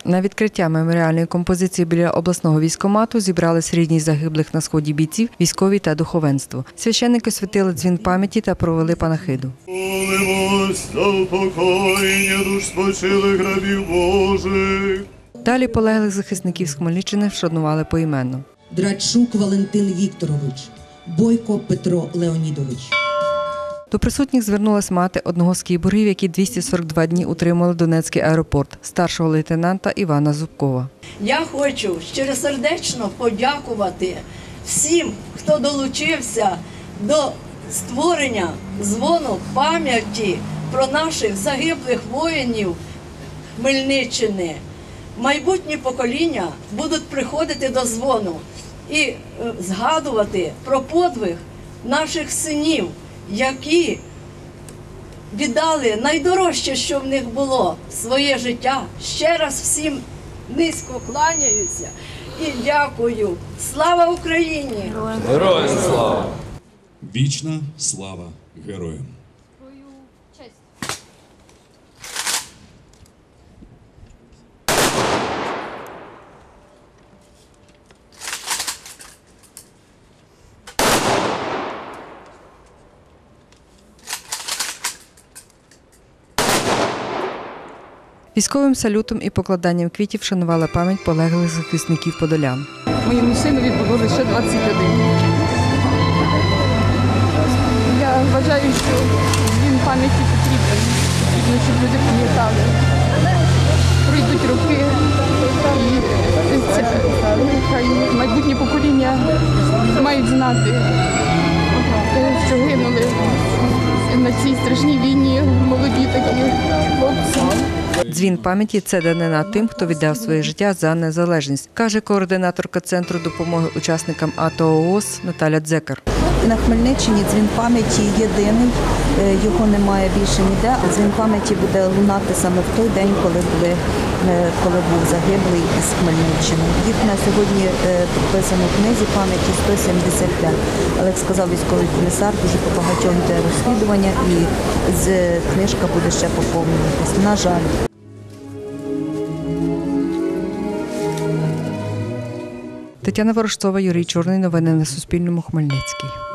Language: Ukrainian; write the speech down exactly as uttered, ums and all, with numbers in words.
На відкриття меморіальної композиції біля обласного військкомату зібрались рідні загиблих на сході бійців, військові та духовенство. Священники святили дзвін пам'яті та провели панахиду. Молимось за упокоєння душ спочилих рабів Божих. Далі полеглих захисників з Хмельниччини вшанували поіменно. Драчук Валентин Вікторович, Бойко Петро Леонідович. До присутніх звернулась мати одного з кіборгів, які двісті сорок два дні утримали Донецький аеропорт, старшого лейтенанта Івана Зубкова. Я хочу щиросердечно подякувати всім, хто долучився до створення дзвону пам'яті про наших загиблих воїнів Хмельниччини. Майбутні покоління будуть приходити до дзвону і згадувати про подвиг наших синів, які віддали найдорожче, що в них було, своє життя. Ще раз всім низько кланяюся і дякую. Слава Україні! Героям слава! Вічна слава героям! Військовим салютом і покладанням квітів вшанувала пам'ять полеглих захисників подолян. Моєму синові було лише двадцять один. Я вважаю, що він пам'яті потрібен, потрібно, щоб люди пам'ятали. Пройдуть роки, і це, хай майбутнє покоління мають знати, що гинули на цій страшній війні молоді такі хлопці. Дзвін пам'яті – це данина тим, хто віддав своє життя за незалежність, каже координаторка Центру допомоги учасникам АТО-ООС Наталя Дзекар. На Хмельниччині дзвін пам'яті єдиний, його немає більше ніде, а дзвін пам'яті буде лунати саме в той день, коли, були, коли був загиблий із Хмельниччини. Їх на сьогодні підписано в книзі пам'яті сто сімдесят п'ять. Але, як сказав військовий комісар, дуже по багатьом йде розслідування і книжка буде ще поповнюватись. На жаль. Тетяна Ворожцова, Юрій Чорний. Новини на Суспільному. Хмельницький.